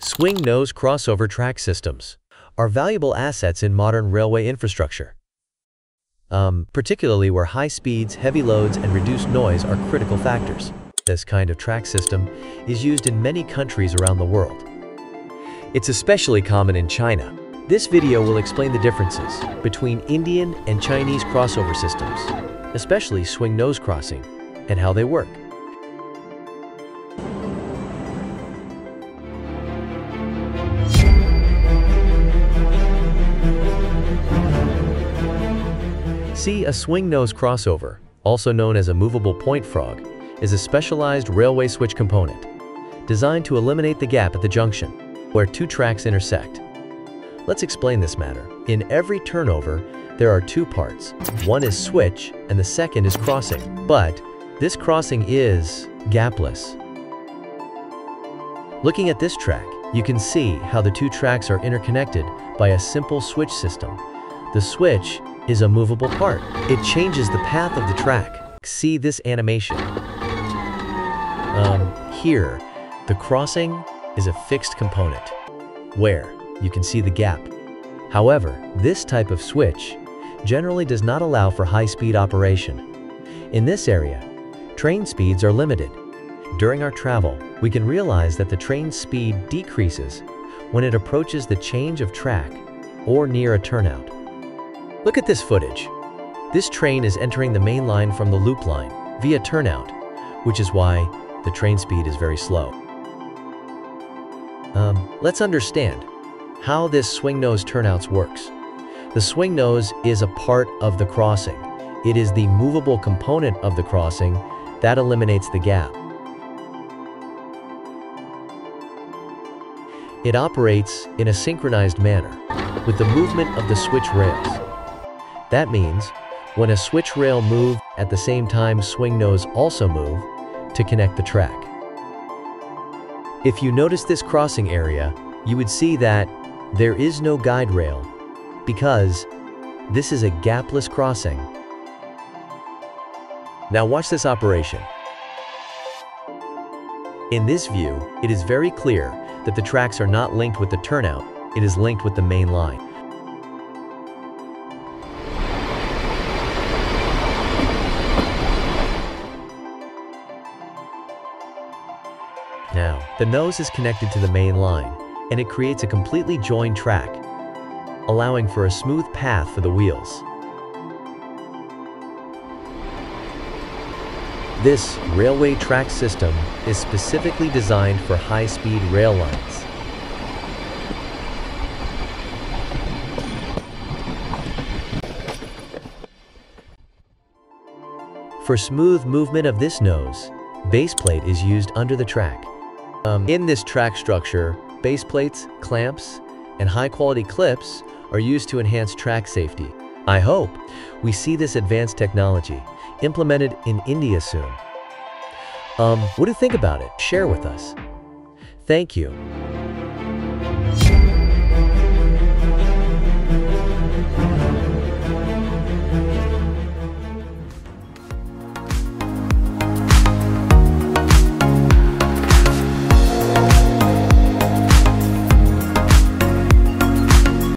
Swing nose crossover track systems are valuable assets in modern railway infrastructure, particularly where high speeds, heavy loads, and reduced noise are critical factors. This kind of track system is used in many countries around the world. It's especially common in China. This video will explain the differences between Indian and Chinese crossover systems, especially swing nose crossing, and how they work. See, a swing nose crossover, also known as a movable point frog, is a specialized railway switch component designed to eliminate the gap at the junction where two tracks intersect. Let's explain this matter. In every turnover, there are two parts. One is switch and the second is crossing, but this crossing is gapless. Looking at this track, you can see how the two tracks are interconnected by a simple switch system. The switch is a movable part. It changes the path of the track. See this animation. Here, the crossing is a fixed component, where you can see the gap. However, this type of switch generally does not allow for high-speed operation. In this area, train speeds are limited. During our travel, we can realize that the train speed decreases when it approaches the change of track or near a turnout. Look at this footage. This train is entering the main line from the loop line via turnout, which is why the train speed is very slow. Let's understand how this swing nose turnouts works. The swing nose is a part of the crossing. It is the movable component of the crossing that eliminates the gap. It operates in a synchronized manner with the movement of the switch rails. That means when a switch rail moves at the same time swing nose also move to connect the track. If you notice this crossing area, you would see that there is no guide rail because this is a gapless crossing. Now watch this operation. In this view, it is very clear that the tracks are not linked with the turnout, it is linked with the main line. Now, the nose is connected to the main line, and it creates a completely joined track, allowing for a smooth path for the wheels. This railway track system is specifically designed for high-speed rail lines. For smooth movement of this nose, base plate is used under the track. In this track structure, base plates, clamps, and high-quality clips are used to enhance track safety. I hope we see this advanced technology implemented in India soon. What do you think about it? Share with us. Thank you.